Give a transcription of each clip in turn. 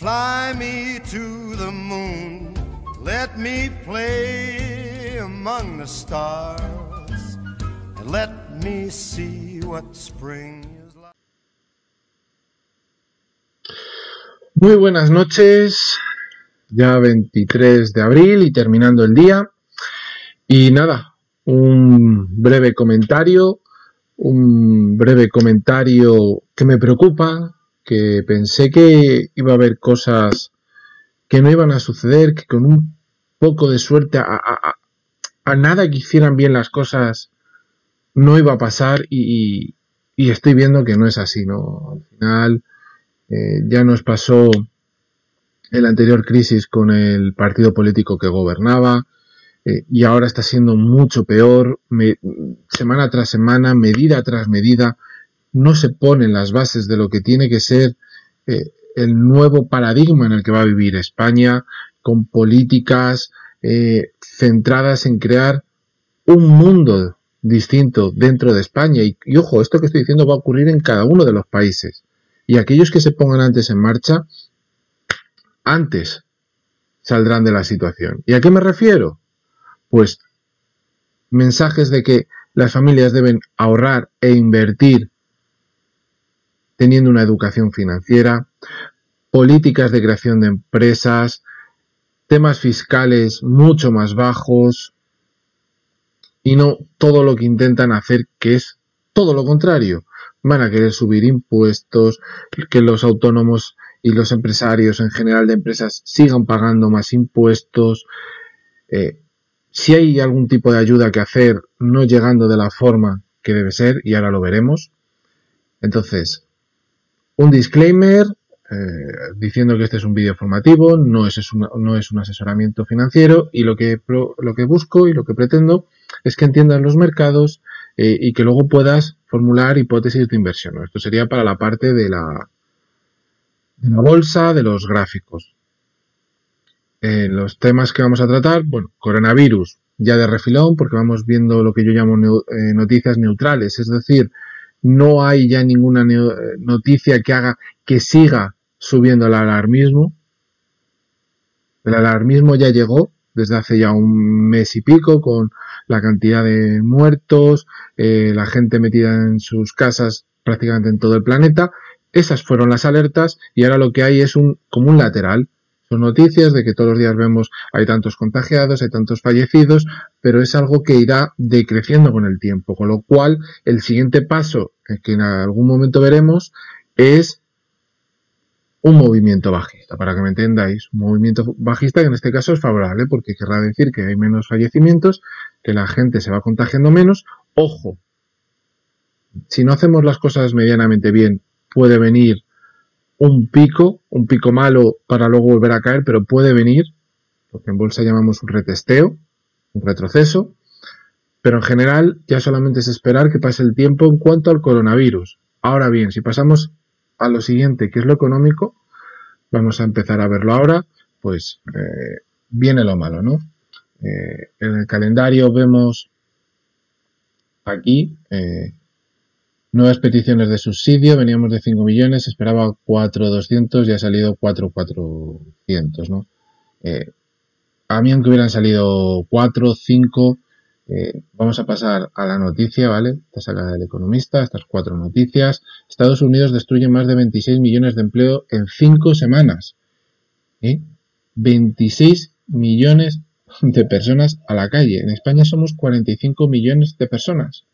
Fly me to the moon, let me play among the stars, and let me see what spring is like. Muy buenas noches, ya 23 de abril y terminando el día. Y nada, un breve comentario que me preocupa, que pensé que iba a haber cosas que no iban a suceder, que con un poco de suerte a nada que hicieran bien las cosas no iba a pasar y estoy viendo que no es así, ¿no? Al final ya nos pasó en la anterior crisis con el partido político que gobernaba y ahora está siendo mucho peor, semana tras semana, medida tras medida, no se ponen las bases de lo que tiene que ser el nuevo paradigma en el que va a vivir España, con políticas centradas en crear un mundo distinto dentro de España. Y ojo, esto que estoy diciendo va a ocurrir en cada uno de los países. Y aquellos que se pongan antes en marcha, antes saldrán de la situación. ¿Y a qué me refiero? Pues mensajes de que las familias deben ahorrar e invertir teniendo una educación financiera, políticas de creación de empresas, temas fiscales mucho más bajos y no todo lo que intentan hacer, que es todo lo contrario. Van a querer subir impuestos, que los autónomos y los empresarios en general de empresas sigan pagando más impuestos. Si hay algún tipo de ayuda que hacer, no llegando de la forma que debe ser, y ahora lo veremos. Entonces, un disclaimer diciendo que este es un vídeo formativo, no es un asesoramiento financiero, y lo que busco y lo que pretendo es que entiendas los mercados y que luego puedas formular hipótesis de inversión, ¿no? Esto sería para la parte de la bolsa, de los gráficos. Los temas que vamos a tratar, bueno, coronavirus ya de refilón, porque vamos viendo lo que yo llamo noticias neutrales, es decir, no hay ya ninguna noticia que haga que siga subiendo el alarmismo. El alarmismo ya llegó desde hace ya un mes y pico con la cantidad de muertos, la gente metida en sus casas prácticamente en todo el planeta. Esas fueron las alertas y ahora lo que hay es como un lateral. Son noticias de que todos los días vemos hay tantos contagiados, hay tantos fallecidos, pero es algo que irá decreciendo con el tiempo, con lo cual el siguiente paso que en algún momento veremos es un movimiento bajista, para que me entendáis, un movimiento bajista que en este caso es favorable porque querrá decir que hay menos fallecimientos, que la gente se va contagiando menos. Ojo, si no hacemos las cosas medianamente bien, puede venir un pico malo para luego volver a caer, pero puede venir, lo que en bolsa llamamos un retesteo, un retroceso, pero en general ya solamente es esperar que pase el tiempo en cuanto al coronavirus. Ahora bien, si pasamos a lo siguiente, que es lo económico, vamos a empezar a verlo ahora, pues viene lo malo, ¿no? En el calendario vemos aquí nuevas peticiones de subsidio, veníamos de 5 millones, esperaba 4.200 y ha salido 4.400, ¿no? A mí aunque hubieran salido 4, 5, vamos a pasar a la noticia, ¿vale? Esta saca del Economista, estas 4 noticias. Estados Unidos destruye más de 26 millones de empleo en 5 semanas. 26 millones de personas a la calle. En España somos 45 millones de personas.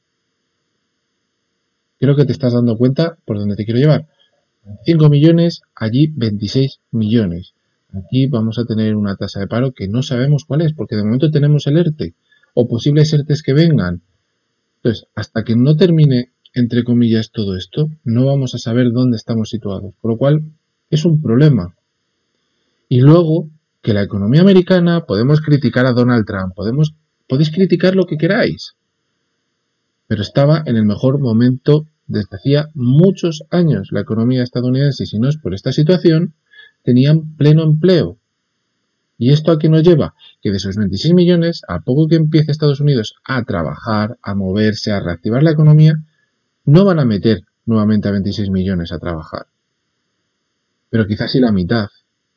Creo que te estás dando cuenta por dónde te quiero llevar. 5 millones, allí 26 millones. Aquí vamos a tener una tasa de paro que no sabemos cuál es, porque de momento tenemos el ERTE o posibles ERTEs que vengan. Entonces, hasta que no termine, entre comillas, todo esto, no vamos a saber dónde estamos situados. Por lo cual, es un problema. Y luego, que la economía americana, podemos criticar a Donald Trump, podéis criticar lo que queráis, pero estaba en el mejor momento desde hacía muchos años. La economía estadounidense, si no es por esta situación, tenían pleno empleo. ¿Y esto a qué nos lleva? Que de esos 26 millones, a poco que empiece Estados Unidos a trabajar, a moverse, a reactivar la economía, no van a meter nuevamente a 26 millones a trabajar. Pero quizás sí la mitad.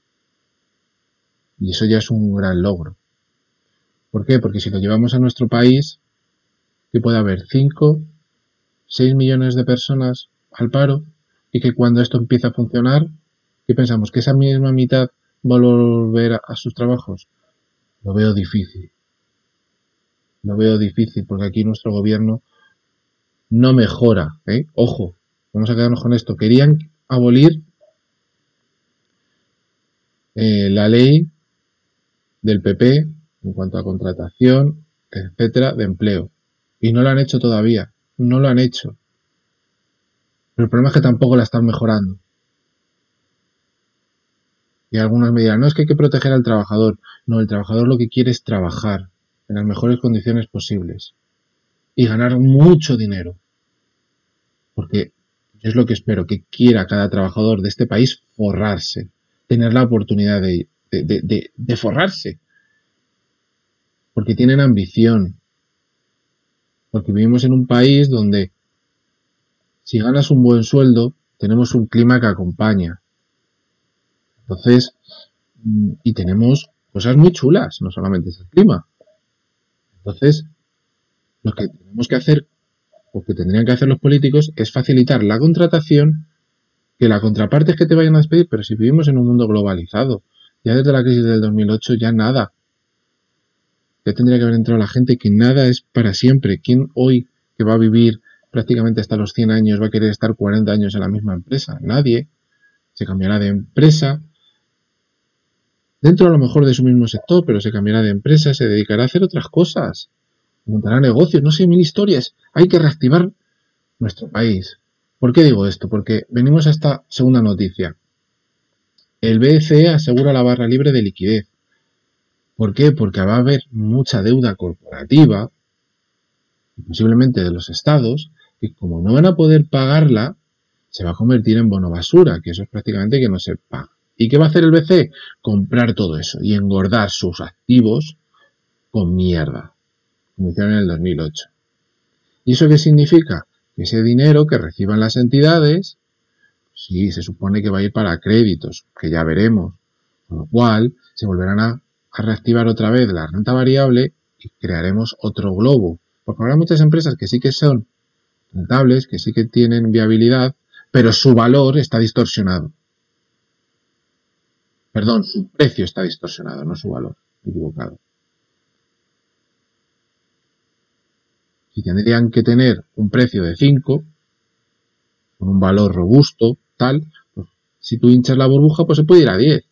Y eso ya es un gran logro. ¿Por qué? Porque si lo llevamos a nuestro país, que puede haber 5, 6 millones de personas al paro, y que cuando esto empiece a funcionar, ¿qué pensamos? ¿Que esa misma mitad va a volver a sus trabajos? Lo veo difícil. Lo veo difícil porque aquí nuestro gobierno no mejora. Ojo, vamos a quedarnos con esto. Querían abolir la ley del PP en cuanto a contratación, etcétera, de empleo. Y no lo han hecho todavía. No lo han hecho. Pero el problema es que tampoco la están mejorando. Y algunos me dirán, no, es que hay que proteger al trabajador. No, el trabajador lo que quiere es trabajar en las mejores condiciones posibles. Y ganar mucho dinero. Porque yo es lo que espero, que quiera cada trabajador de este país forrarse. Tener la oportunidad de forrarse. Porque tienen ambición. Porque vivimos en un país donde si ganas un buen sueldo, tenemos un clima que acompaña. Entonces, y tenemos cosas muy chulas, no solamente es el clima. Entonces, lo que tenemos que hacer, o que tendrían que hacer los políticos, es facilitar la contratación, que la contraparte es que te vayan a despedir, pero si vivimos en un mundo globalizado, ya desde la crisis del 2008 ya nada. Ya tendría que haber entrado la gente que nada es para siempre. ¿Quién hoy que va a vivir prácticamente hasta los 100 años va a querer estar 40 años en la misma empresa? Nadie. Se cambiará de empresa, dentro a lo mejor de su mismo sector, pero se cambiará de empresa, se dedicará a hacer otras cosas, montará negocios, no sé, mil historias. Hay que reactivar nuestro país. ¿Por qué digo esto? Porque venimos a esta segunda noticia. El BCE asegura la barra libre de liquidez. ¿Por qué? Porque va a haber mucha deuda corporativa, posiblemente de los estados, que como no van a poder pagarla, se va a convertir en bono basura, que eso es prácticamente que no se paga. ¿Y qué va a hacer el BCE? Comprar todo eso y engordar sus activos con mierda, como hicieron en el 2008. ¿Y eso qué significa? Que ese dinero que reciban las entidades, sí, se supone que va a ir para créditos, que ya veremos, con lo cual se volverán a reactivar otra vez la renta variable y crearemos otro globo. Porque habrá muchas empresas que sí que son rentables, que sí que tienen viabilidad, pero su valor está distorsionado. Perdón, su precio está distorsionado, no su valor, equivocado. Si tendrían que tener un precio de 5, con un valor robusto, tal, pues, si tú hinchas la burbuja, pues se puede ir a 10.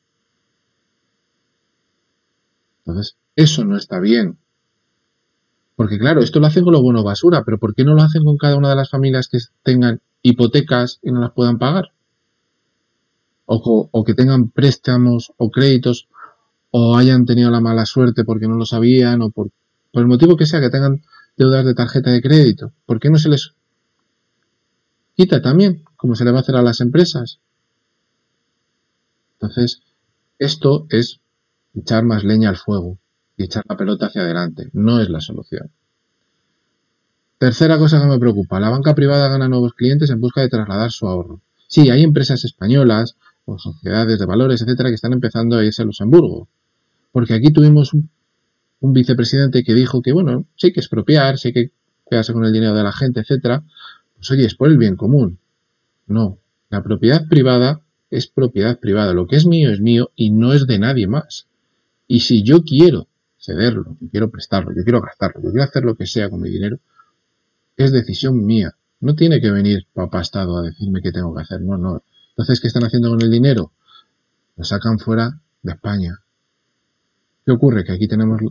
Entonces, eso no está bien. Porque claro, esto lo hacen con los bonos basura, pero ¿por qué no lo hacen con cada una de las familias que tengan hipotecas y no las puedan pagar? O que tengan préstamos o créditos o hayan tenido la mala suerte porque no lo sabían o por el motivo que sea, que tengan deudas de tarjeta de crédito. ¿Por qué no se les quita también, como se le va a hacer a las empresas? Entonces, esto es echar más leña al fuego y echar la pelota hacia adelante. No es la solución. Tercera cosa que me preocupa. La banca privada gana nuevos clientes en busca de trasladar su ahorro. Sí, hay empresas españolas o sociedades de valores, etcétera, que están empezando a irse a Luxemburgo. Porque aquí tuvimos un vicepresidente que dijo que, bueno, sí hay que expropiar, sí hay que quedarse con el dinero de la gente, etcétera. Pues oye, es por el bien común. No, la propiedad privada es propiedad privada. Lo que es mío y no es de nadie más. Y si yo quiero cederlo, yo quiero prestarlo, yo quiero gastarlo, yo quiero hacer lo que sea con mi dinero, es decisión mía. No tiene que venir papá Estado a decirme qué tengo que hacer. No, no. Entonces, ¿qué están haciendo con el dinero? Lo sacan fuera de España. ¿Qué ocurre? Que aquí tenemos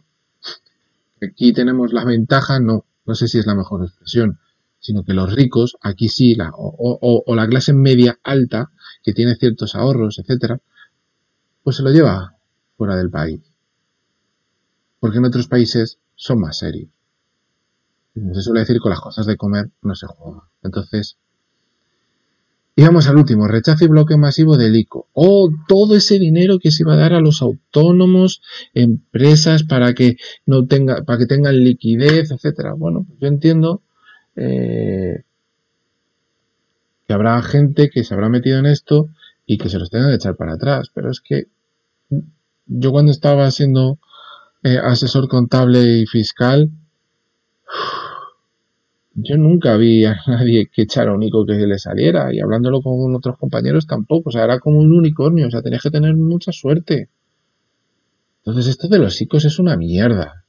la ventaja, no sé si es la mejor expresión, sino que los ricos, aquí sí, o la clase media alta, que tiene ciertos ahorros, etcétera, pues se lo lleva fuera del país. Porque en otros países son más serios. Se suele decir que con las cosas de comer no se juega. Entonces, y vamos al último, rechazo y bloqueo masivo del ICO. Todo ese dinero que se iba a dar a los autónomos, empresas para que tengan liquidez, etcétera. Bueno, yo entiendo que habrá gente que se habrá metido en esto y que se los tengan que echar para atrás, pero es que yo cuando estaba siendo asesor contable y fiscal, yo nunca vi a nadie que echara un ICO que le saliera, y hablándolo con otros compañeros tampoco, o sea, era como un unicornio, o sea, tenías que tener mucha suerte. Entonces esto de los ICOs es una mierda.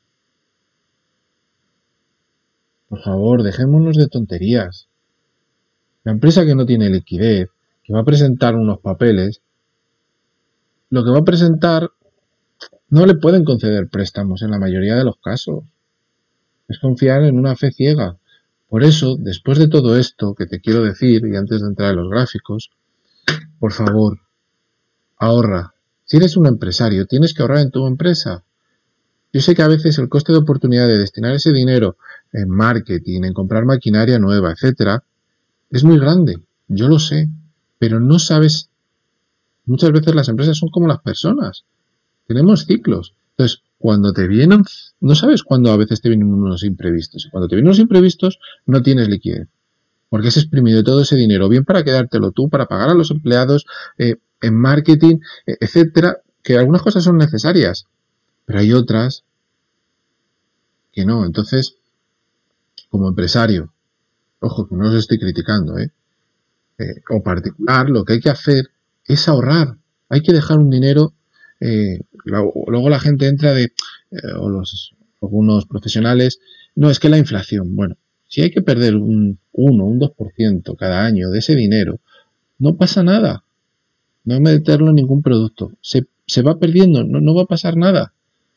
Por favor, dejémonos de tonterías. La empresa que no tiene liquidez, que va a presentar unos papeles, lo que va a presentar no le pueden conceder préstamos en la mayoría de los casos. Es confiar en una fe ciega. Por eso, después de todo esto que te quiero decir, y antes de entrar en los gráficos, por favor, ahorra. Si eres un empresario, tienes que ahorrar en tu empresa. Yo sé que a veces el coste de oportunidad de destinar ese dinero en marketing, en comprar maquinaria nueva, etcétera, es muy grande. Yo lo sé. Pero no sabes. Muchas veces las empresas son como las personas. Tenemos ciclos. Entonces, cuando te vienen, no sabes cuándo a veces te vienen unos imprevistos. Y cuando te vienen unos imprevistos, no tienes liquidez. Porque has exprimido todo ese dinero, bien para quedártelo tú, para pagar a los empleados, en marketing, etcétera, que algunas cosas son necesarias, pero hay otras que no. Entonces, como empresario, ojo, que no os estoy criticando, o particular, lo que hay que hacer es ahorrar. Hay que dejar un dinero. Luego la gente entra o algunos profesionales, no, es que la inflación, bueno, si hay que perder un 1, un 2% cada año de ese dinero, no pasa nada. No hay que meterlo en ningún producto. Se va perdiendo, no va a pasar nada.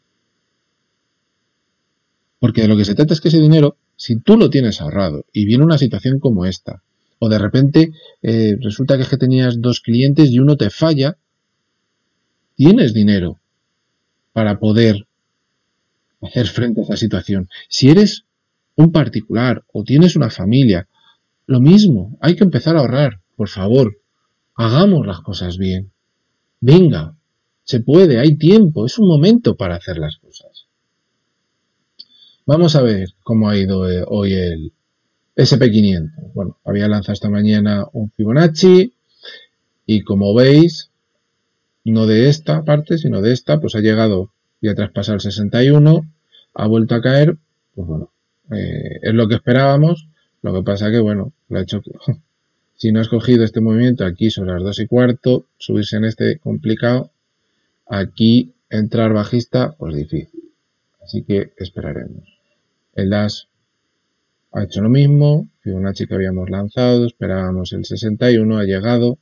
Porque de lo que se trata es que ese dinero, si tú lo tienes ahorrado y viene una situación como esta, o de repente resulta que tenías 2 clientes y uno te falla, tienes dinero para poder hacer frente a esa situación. Si eres un particular o tienes una familia, lo mismo, hay que empezar a ahorrar. Por favor, hagamos las cosas bien. Venga, se puede, hay tiempo, es un momento para hacer las cosas. Vamos a ver cómo ha ido hoy el SP500. Bueno, había lanzado esta mañana un Fibonacci y como veis, no de esta parte, sino de esta, pues ha llegado y ha traspasado el 61, ha vuelto a caer, pues bueno, es lo que esperábamos. Lo que pasa que, bueno, lo ha hecho. Si no has cogido este movimiento aquí sobre las 2:15, subirse en este complicado, aquí entrar bajista, pues difícil. Así que esperaremos. El DAS ha hecho lo mismo, Fibonacci que habíamos lanzado, esperábamos el 61, ha llegado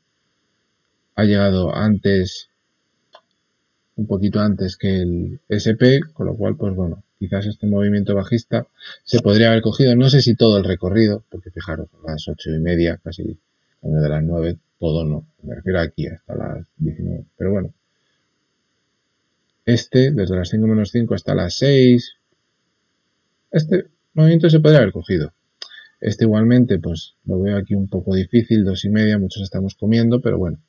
antes, un poquito antes que el SP, con lo cual, pues bueno, quizás este movimiento bajista se podría haber cogido, no sé si todo el recorrido, porque fijaros, a las 8:30, casi de las 9, todo no, me refiero aquí hasta las 19, pero bueno, desde las 5 menos 5 hasta las 6, este movimiento se podría haber cogido. Este igualmente, pues lo veo aquí un poco difícil, 2:30, muchos estamos comiendo, pero bueno.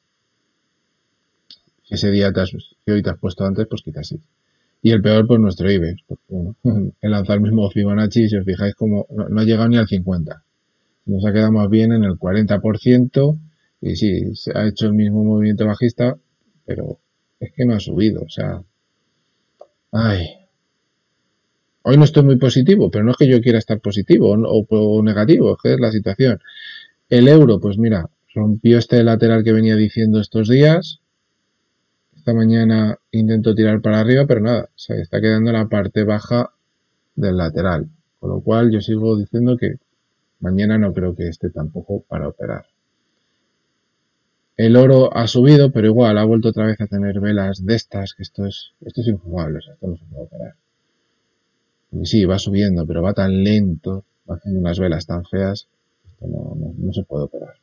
Si ese día que hoy te has puesto antes, pues quizás sí. Y el peor, pues nuestro IBEX. Porque, bueno, he lanzado el mismo Fibonacci y si os fijáis como no ha llegado ni al 50. Nos ha quedado más bien en el 40% y sí, se ha hecho el mismo movimiento bajista, pero es que no ha subido, o sea. Ay. Hoy no estoy muy positivo, pero no es que yo quiera estar positivo o negativo, es que es la situación. El euro, pues mira, rompió este lateral que venía diciendo estos días. Esta mañana intento tirar para arriba, pero nada, se está quedando en la parte baja del lateral. Con lo cual yo sigo diciendo que mañana no creo que esté tampoco para operar. El oro ha subido, pero igual ha vuelto otra vez a tener velas de estas, que esto es infumable, o sea, esto no se puede operar. Porque sí, va subiendo, pero va tan lento, va haciendo unas velas tan feas, esto no se puede operar.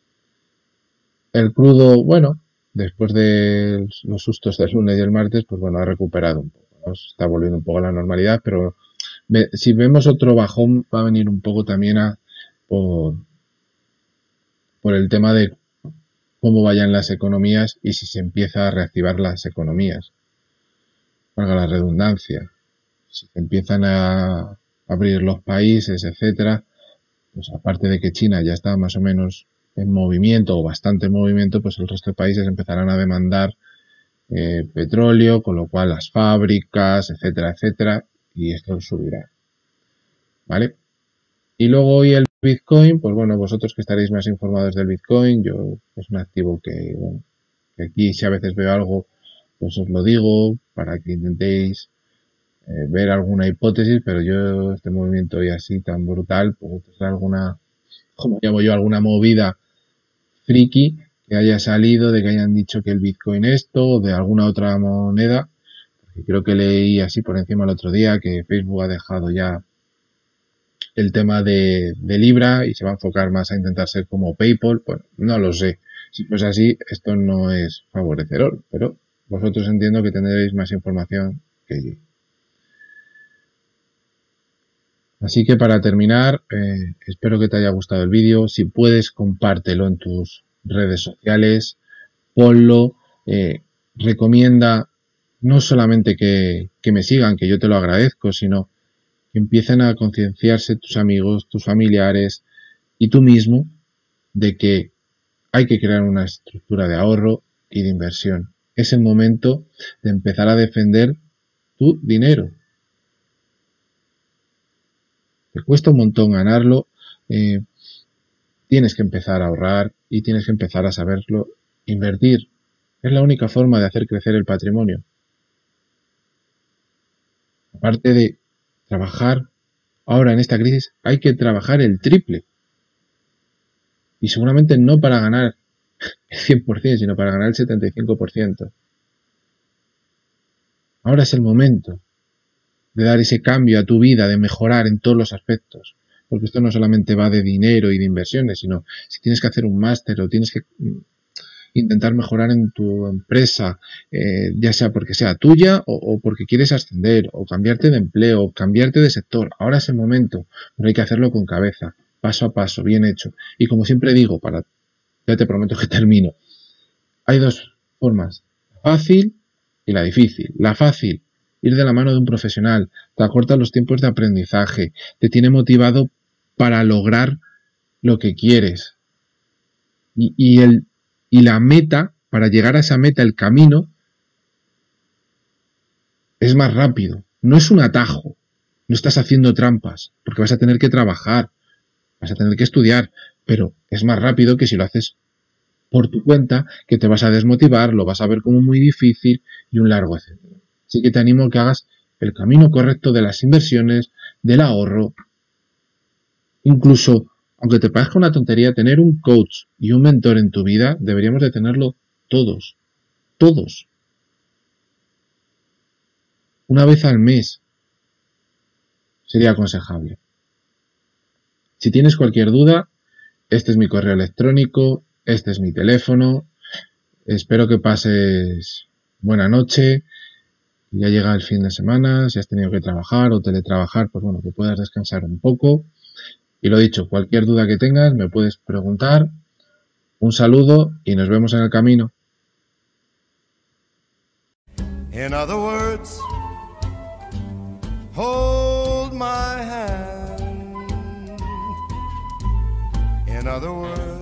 El crudo, bueno, después de los sustos del lunes y el martes, pues bueno, ha recuperado un poco, ¿no? Está volviendo un poco a la normalidad, pero si vemos otro bajón, va a venir un poco también por el tema de cómo vayan las economías y si se empieza a reactivar las economías. Valga la redundancia. Si se empiezan a abrir los países, etcétera, pues aparte de que China ya está más o menos en movimiento o bastante en movimiento, pues el resto de países empezarán a demandar petróleo, con lo cual las fábricas, etcétera, etcétera, y esto subirá, ¿vale? Y luego hoy el Bitcoin, pues bueno, vosotros que estaréis más informados del Bitcoin, yo es un activo que, bueno, que aquí si a veces veo algo, pues os lo digo para que intentéis ver alguna hipótesis, pero yo este movimiento hoy así tan brutal, pues es alguna, como llamo yo, alguna movida friki que haya salido, de que hayan dicho que el Bitcoin esto, o de alguna otra moneda. Creo que leí así por encima el otro día que Facebook ha dejado ya el tema de Libra y se va a enfocar más a intentar ser como PayPal. Bueno, no lo sé. Si pues así, esto no es favorecedor, pero vosotros entiendo que tendréis más información que yo. Así que para terminar, espero que te haya gustado el vídeo. Si puedes, compártelo en tus redes sociales, ponlo, recomienda no solamente que me sigan, que yo te lo agradezco, sino que empiecen a concienciarse tus amigos, tus familiares y tú mismo de que hay que crear una estructura de ahorro y de inversión. Es el momento de empezar a defender tu dinero. Te cuesta un montón ganarlo, tienes que empezar a ahorrar y tienes que empezar a saberlo invertir. Es la única forma de hacer crecer el patrimonio. Aparte de trabajar, ahora en esta crisis hay que trabajar el triple. Y seguramente no para ganar el 100%, sino para ganar el 75%. Ahora es el momento de dar ese cambio a tu vida, de mejorar en todos los aspectos. Porque esto no solamente va de dinero y de inversiones, sino si tienes que hacer un máster o tienes que intentar mejorar en tu empresa, ya sea porque sea tuya o porque quieres ascender, o cambiarte de empleo, o cambiarte de sector. Ahora es el momento, pero hay que hacerlo con cabeza, paso a paso, bien hecho. Y como siempre digo, ya te prometo que termino, hay dos formas, la fácil y la difícil. La fácil, ir de la mano de un profesional, te acorta los tiempos de aprendizaje, te tiene motivado para lograr lo que quieres. Y la meta, para llegar a esa meta, el camino, es más rápido. No es un atajo. No estás haciendo trampas, porque vas a tener que trabajar, vas a tener que estudiar, pero es más rápido que si lo haces por tu cuenta, que te vas a desmotivar, lo vas a ver como muy difícil y un largo etcétera. Así que te animo a que hagas el camino correcto de las inversiones, del ahorro. Incluso, aunque te parezca una tontería, tener un coach y un mentor en tu vida, deberíamos de tenerlo todos. Todos. Una vez al mes sería aconsejable. Si tienes cualquier duda, este es mi correo electrónico, este es mi teléfono. Espero que pases buena noche. Ya llega el fin de semana, si has tenido que trabajar o teletrabajar, pues bueno, que puedas descansar un poco. Y lo dicho, cualquier duda que tengas me puedes preguntar. Un saludo y nos vemos en el camino. In other words, hold my hand. In other words,